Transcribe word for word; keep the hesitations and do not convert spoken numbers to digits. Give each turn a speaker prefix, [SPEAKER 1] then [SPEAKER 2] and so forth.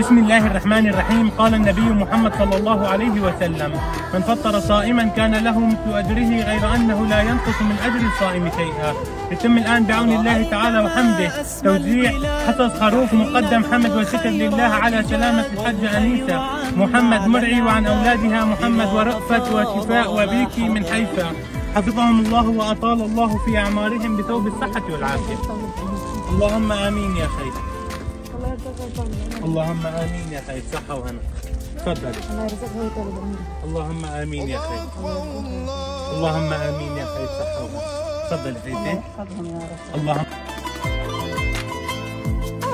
[SPEAKER 1] بسم الله الرحمن الرحيم. قال النبي محمد صلى الله عليه وسلم: من فطر صائما كان له مثل أجره غير أنه لا ينقص من أجر الصائم شيئا. يتم الآن بعون الله تعالى وحمده توزيع حصص خروف مقدم حمد وشكر لله على سلامة الحجة أنيسة محمد مرعي وعن أولادها محمد ورأفت وشفاء وبيكي من حيفا، حفظهم الله وأطال الله في أعمارهم بثوب الصحة والعافية. اللهم آمين يا خير. اللهم آمين يا خير. صحة وهنا. تفضل. اللهم آمين يا خير. اللهم آمين يا خير. صحة وهنا. تفضل يا خير. اللهم